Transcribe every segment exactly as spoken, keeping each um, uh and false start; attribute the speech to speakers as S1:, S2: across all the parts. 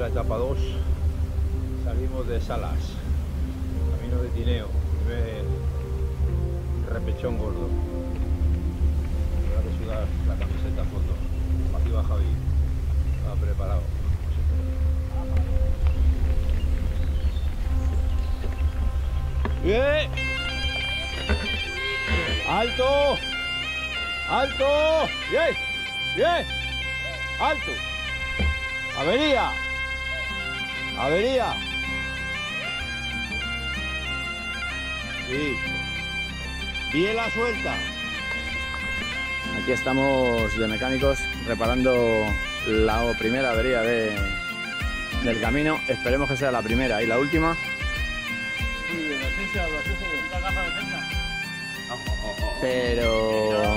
S1: la etapa dos. Salimos de Salas, camino de Tineo, primer repechón gordo. Ahora que sudar la camiseta a fondo. Aquí va Javi, estaba preparado. ¡Bien! ¡Alto! ¡Alto! ¡Bien! ¡Bien! ¡Alto! ¡Avería! ¡Avería! Sí. Biela suelta.
S2: Aquí estamos de mecánicos reparando la primera avería de, del camino. Esperemos que sea la primera y la última. Pero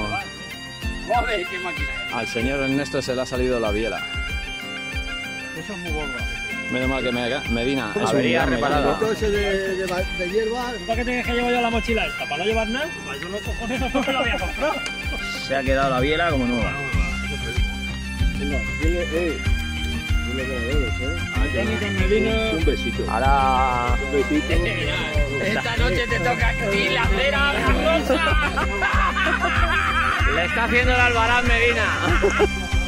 S2: al señor Ernesto se le ha salido la biela.
S3: Eso es muy gordo.
S2: Menos mal que me, Medina es
S3: avería
S2: un
S3: reparada.
S1: Ese de, de, de hierba.
S3: ¿Para qué tienes que llevar yo la mochila esta? ¿Para no llevar nada? Pues yo no cojo eso, no me lo había comprado.
S2: Se ha quedado la biela como nueva.
S1: Venga, dile, eh. Dile que le debes, eh. Un besito.
S2: Ahora.
S1: Un besito.
S3: Esta noche te toca aquí la cera rosa.
S2: Le está haciendo el Albarán Medina.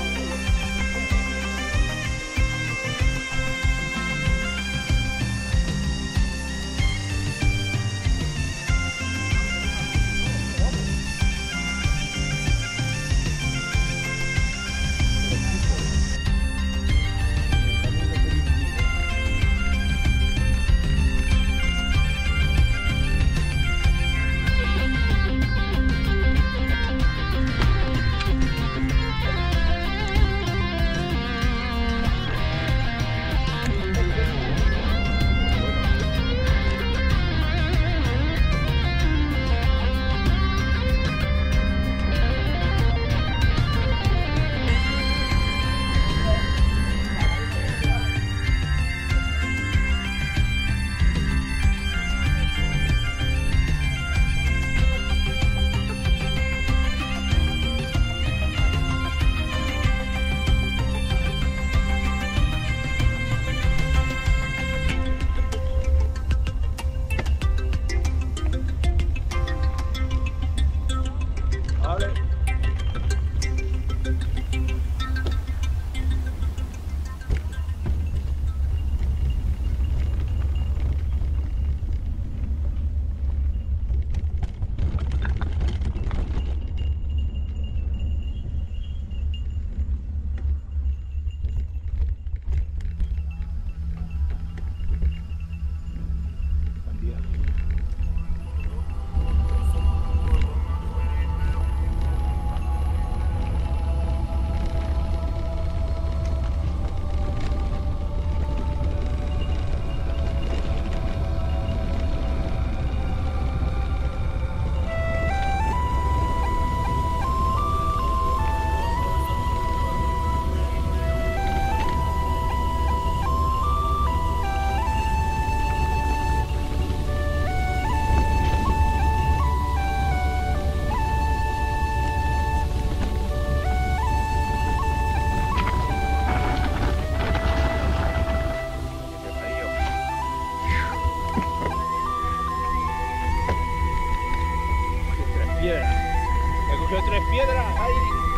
S1: He cogido tres piedras ahí.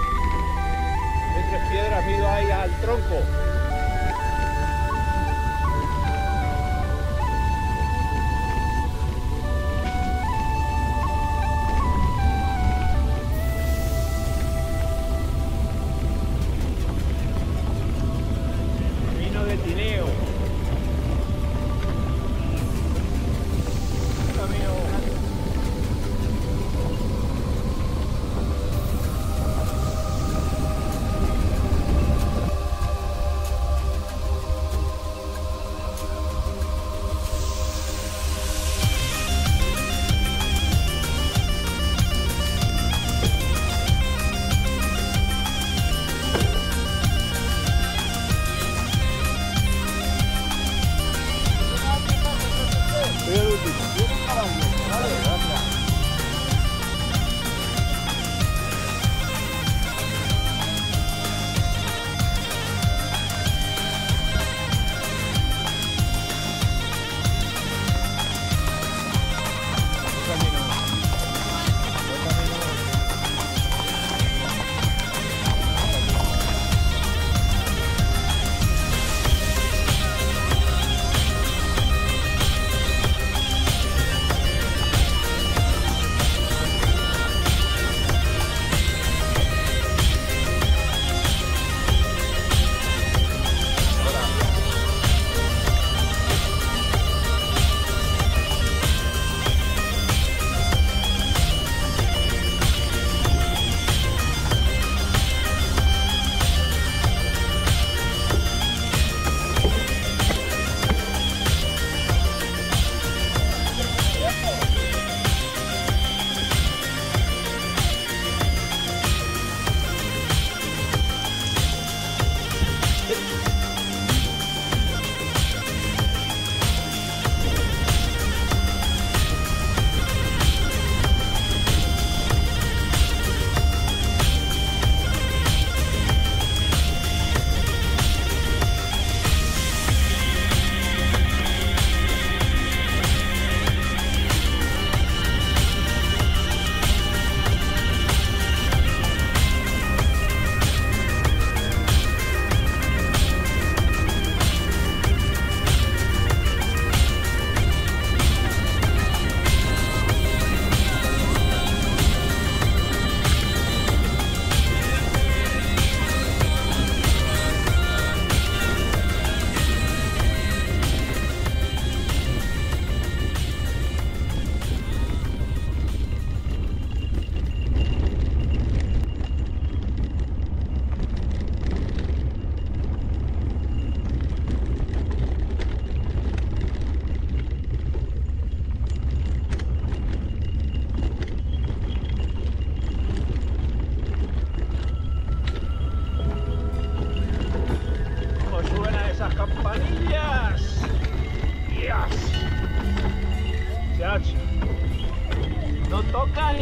S1: He tres piedras, me he ido ahí al tronco. Camino de Tineo. Camino.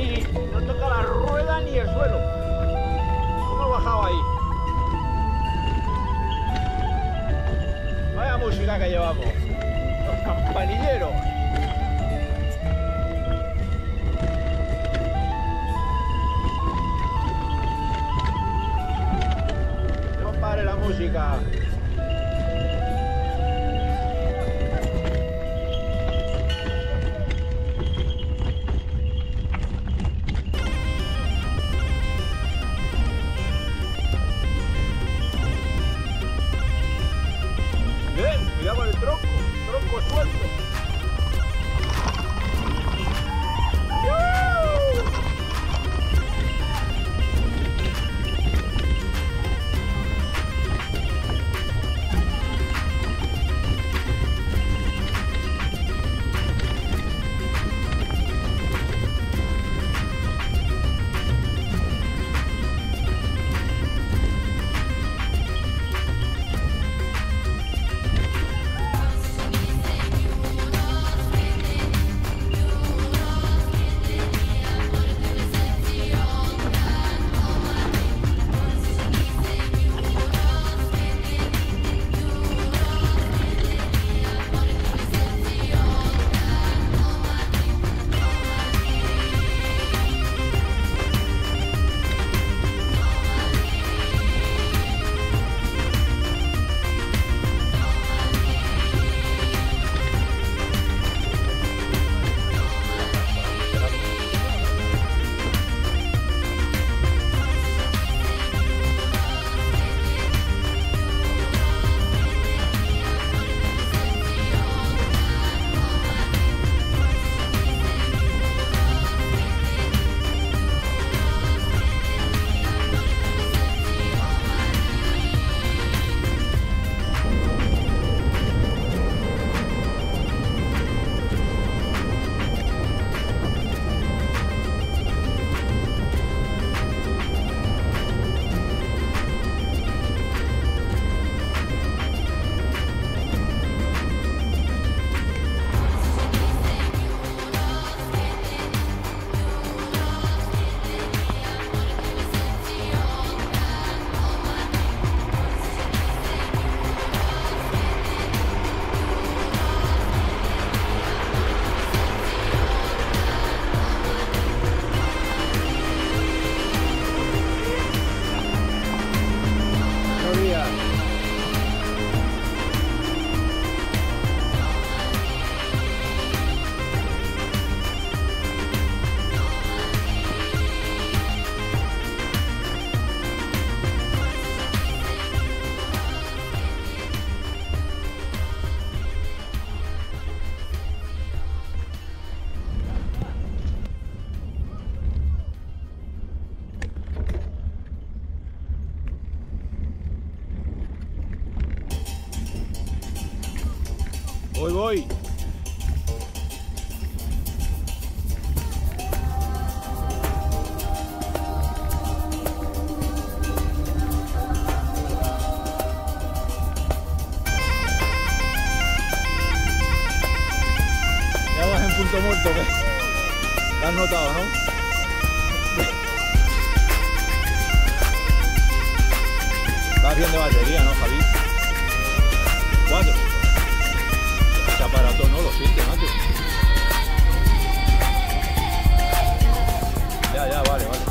S1: ni, no toca la rueda ni el suelo. ¿Cómo ha bajado ahí? Vaya música que llevamos. Los campanilleros. No pare la música. Cuidado con el tronco, tronco suelto. Voy, voy. Ya vas en punto muerto, ¿qué? ¿Lo has notado, no? Vas bien de batería, ¿no, Javi? Cuatro. Ese aparato no lo siente, macho. Ya, ya, vale, vale.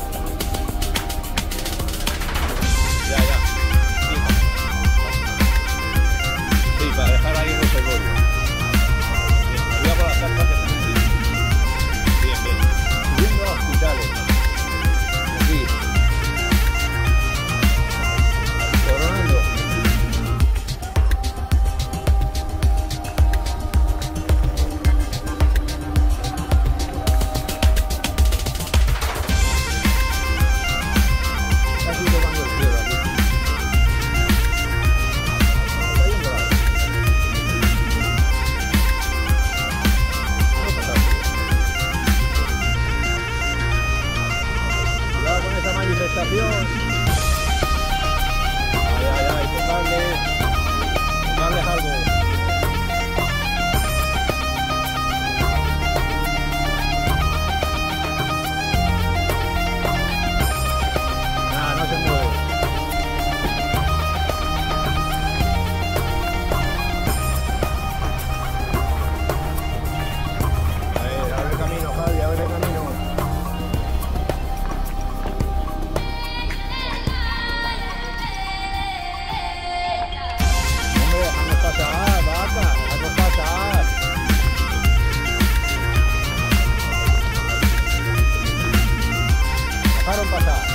S1: Ya, ya. Sí, sí, para dejar ahí el reservorio. Voy a por las cartas que están aquí. Bien, bien. Subiendo a hospitales. Aquí. Coronando. Manifestación. Ay, ay, ay, tocarle, tocarles algo. dejaron pasar.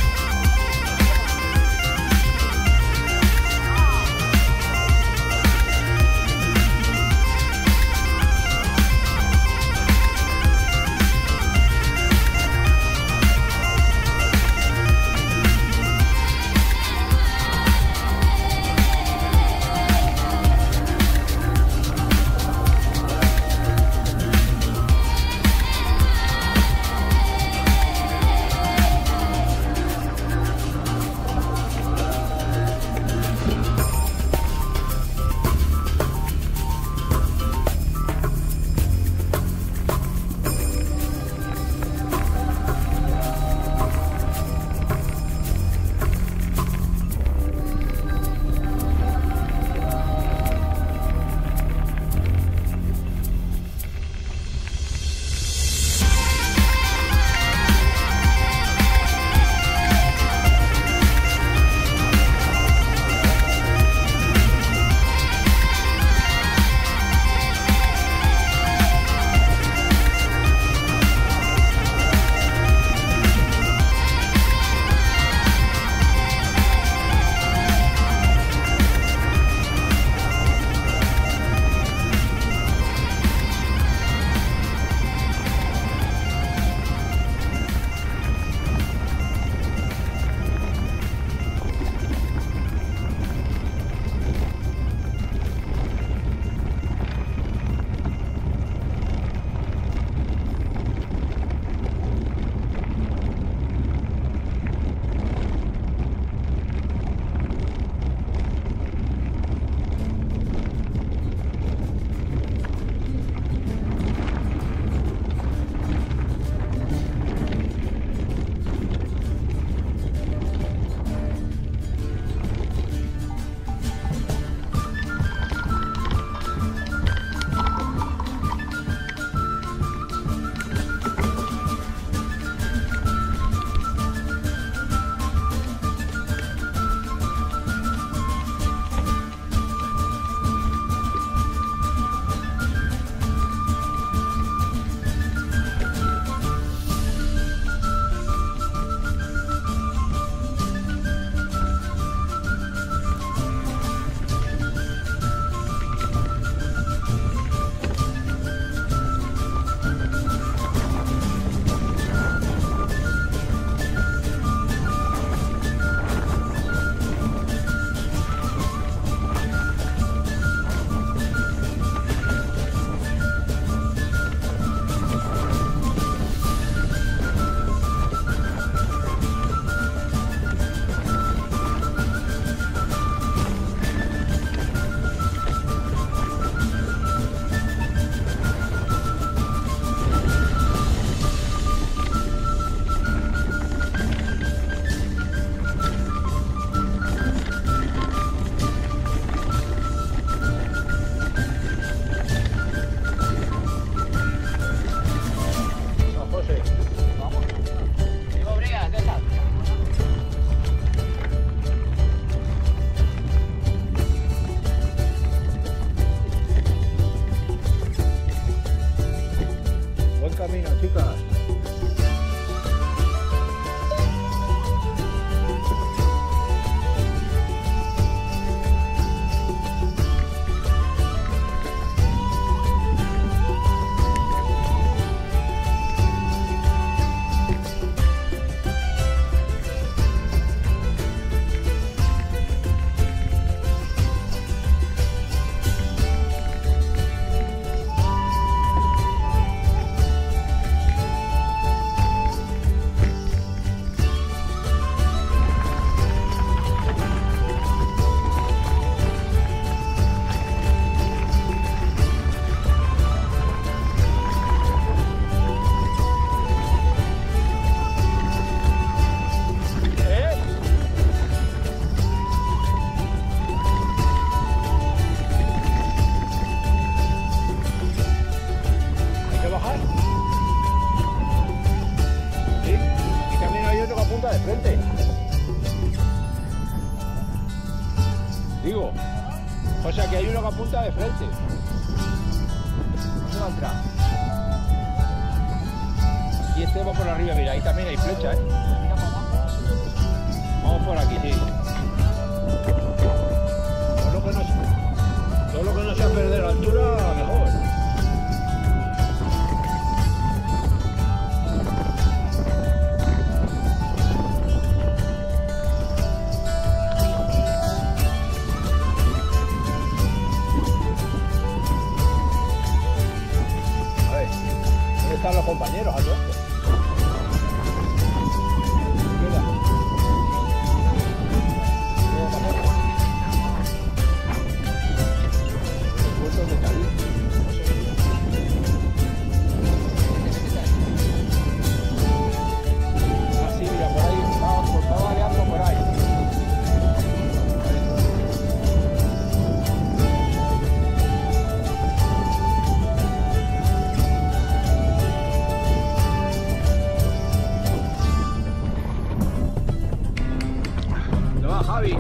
S1: Digo, o sea que hay uno que apunta de frente. ¿Dónde va a entrar? Y este va por arriba, mira, ahí también hay flecha, ¿eh? por aquí, sí. Todo lo que no, todo lo que no sea perder altura, mejor. A ver, ¿dónde están los compañeros a todo esto? Javi.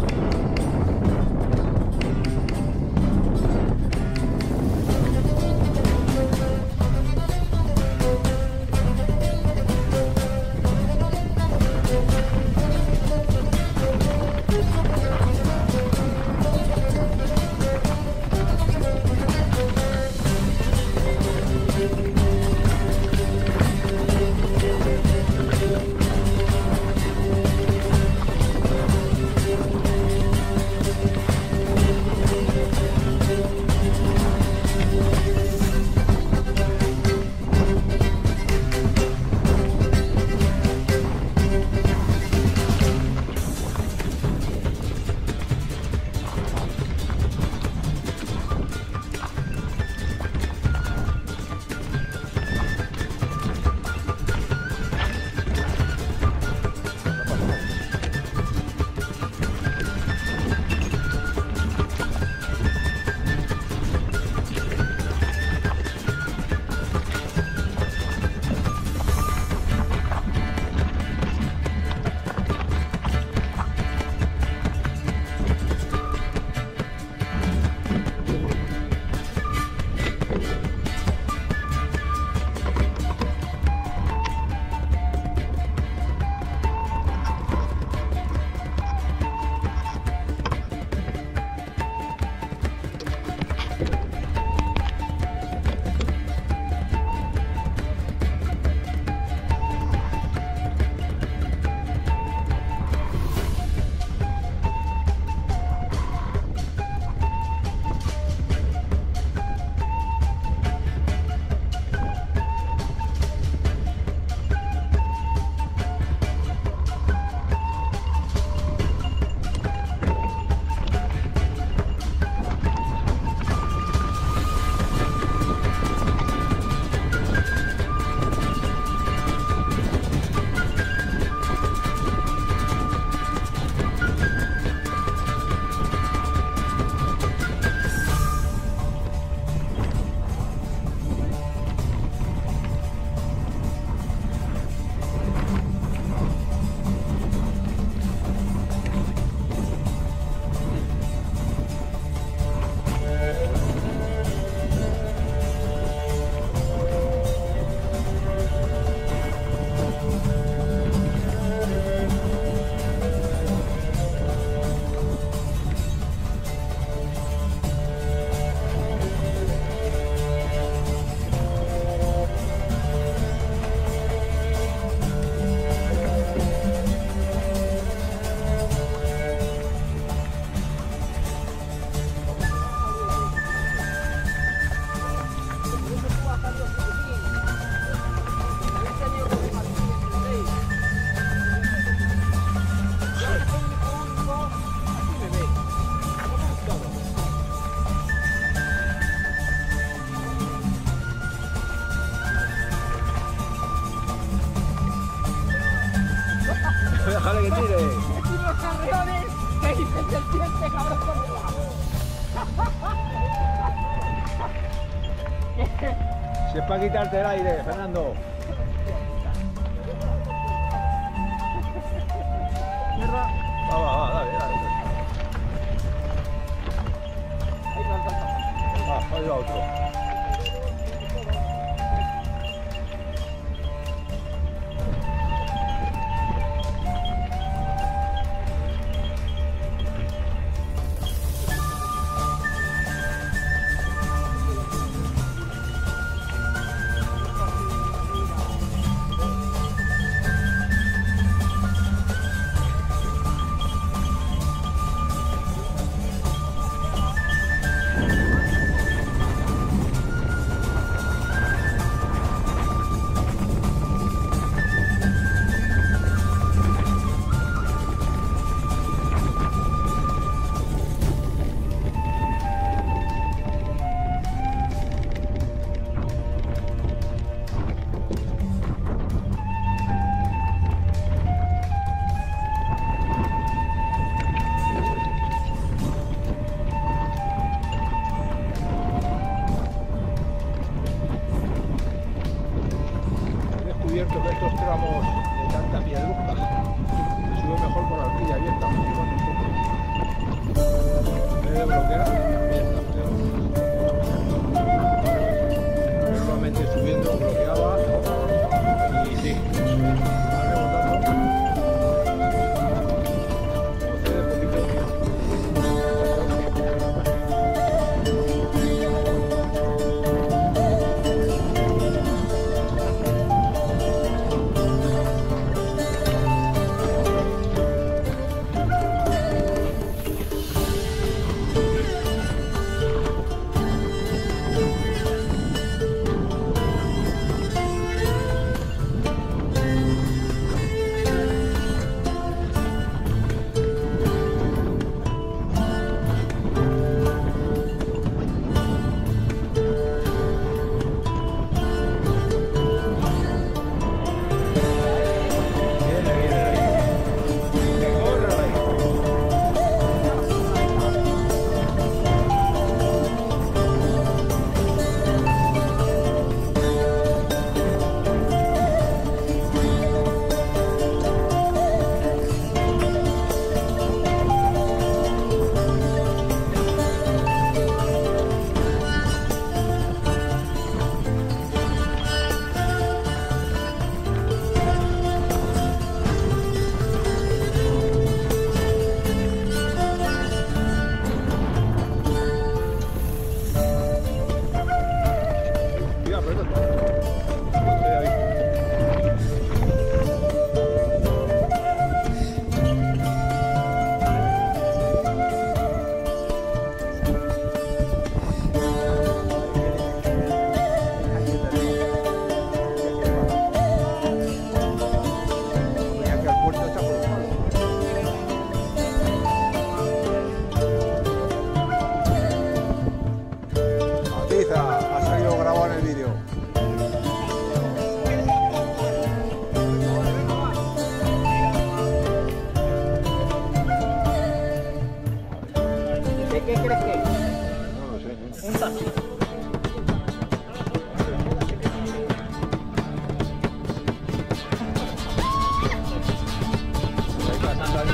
S1: Déjale que tire.
S3: Y los carreones que dices el siente, cabrón, con el
S1: Si es para quitarte el aire, Fernando. Va, va, va, dale, dale. Va, ahí va otro.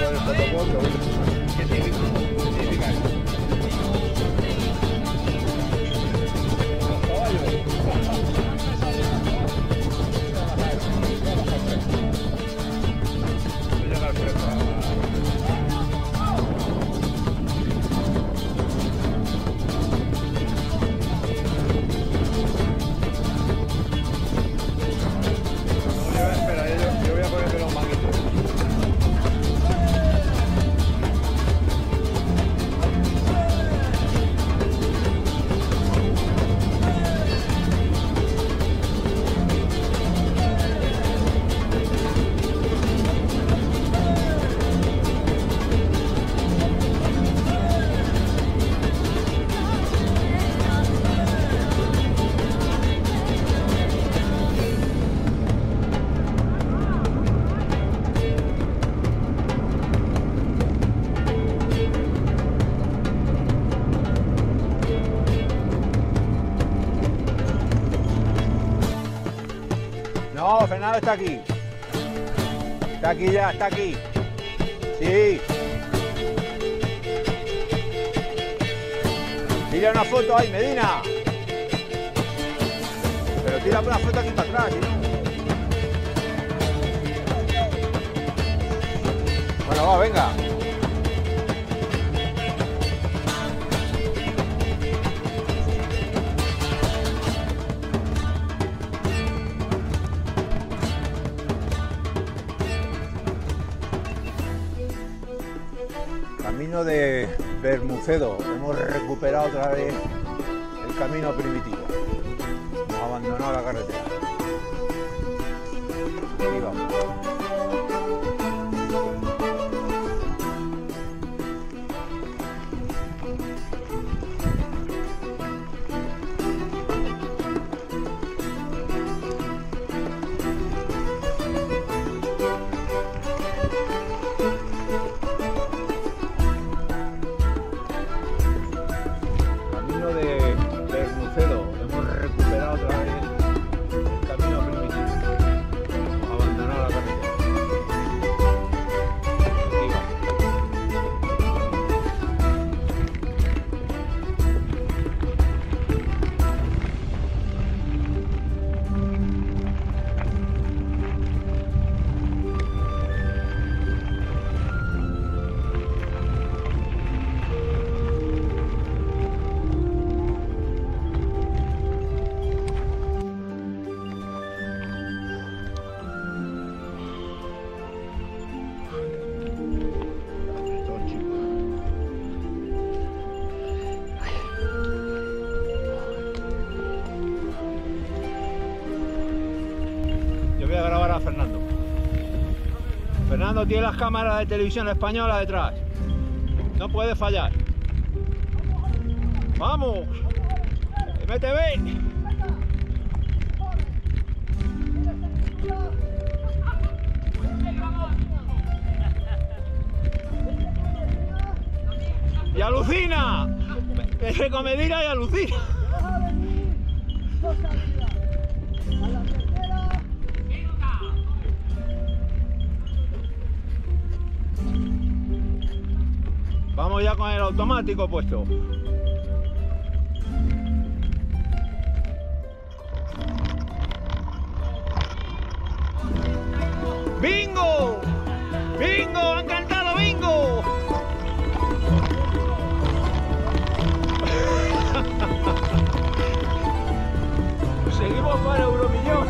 S1: con el fotocall, pero bueno. ¿Qué significa? ¿Qué significa eso? Los caballos. Voy a llegar fresco. Espera, yo, yo voy a ponerme los manguitos. No, Fernando está aquí. Está aquí ya, está aquí. Sí. Tira una foto ahí, Medina. Pero tira una foto aquí para atrás, ¿sí? Bueno, va, venga. Camino de Bermucedo, hemos recuperado otra vez el camino primitivo, hemos abandonado la carretera. Aquí vamos. Voy a grabar a Fernando. Fernando tiene las cámaras de televisión española detrás. No puede fallar. ¡Vamos! M T V. ¡Y alucina! Ese comedira y alucina. Vamos ya con el automático puesto. ¡Bingo! ¡Bingo! ¡Han cantado bingo! Seguimos para Euromillón.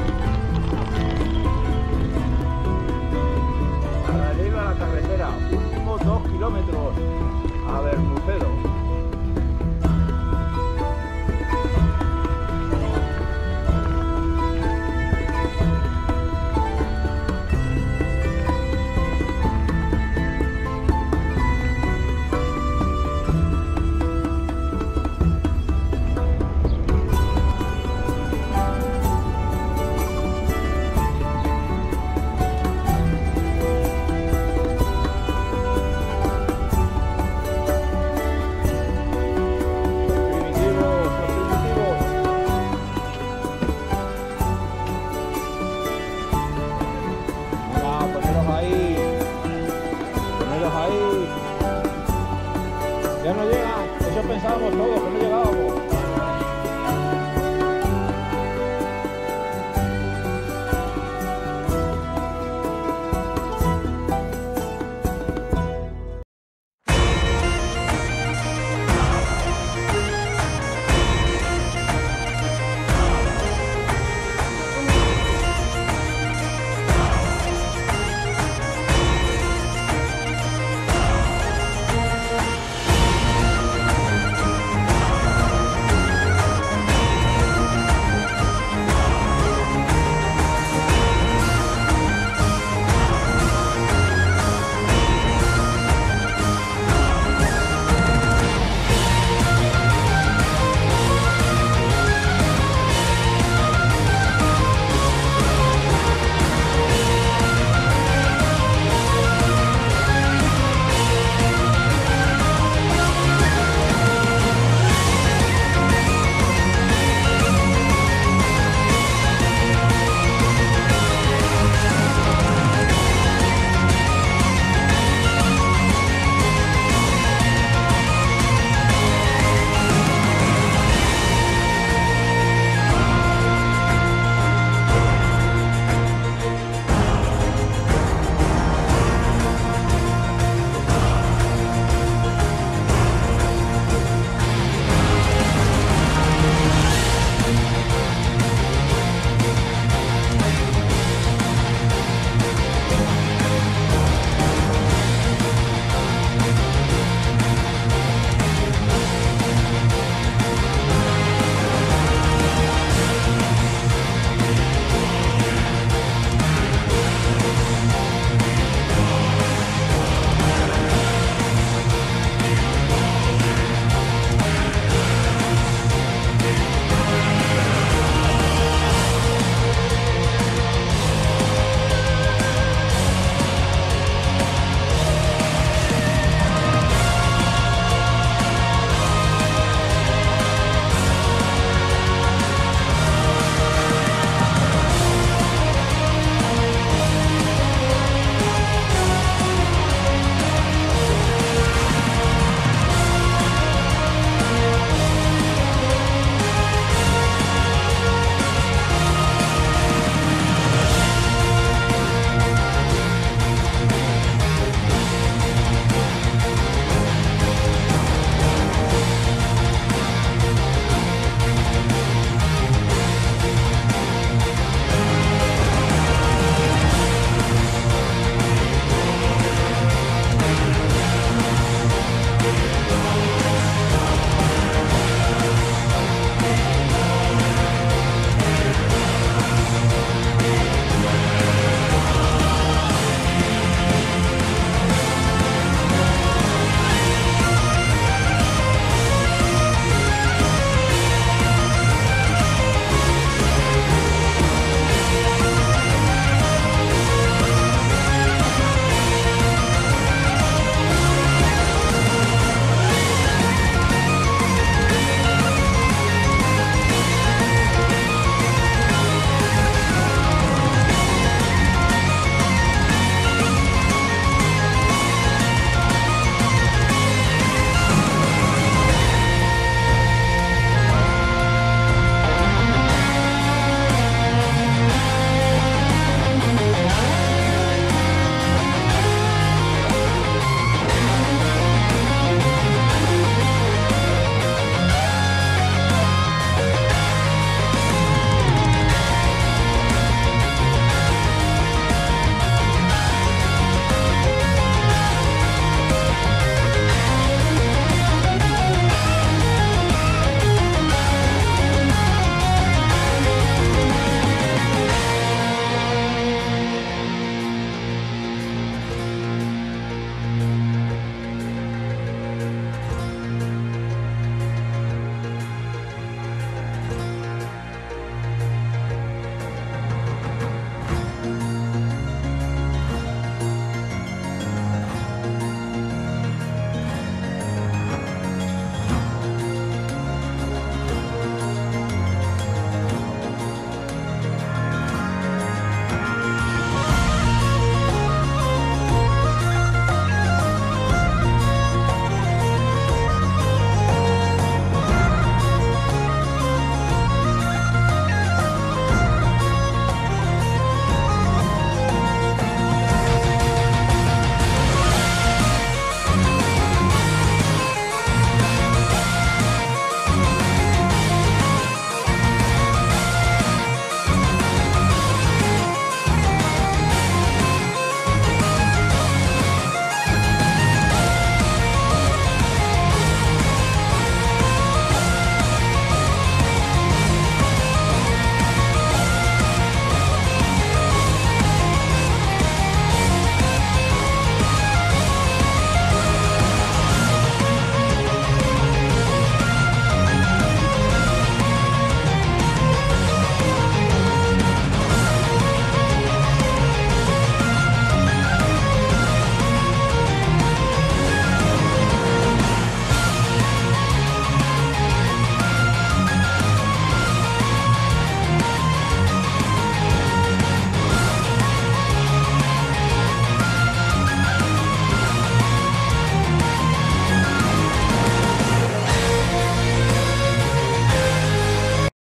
S1: Paralelo a la carretera, últimos dos kilómetros a Bermucedo. pensábamos todos, que no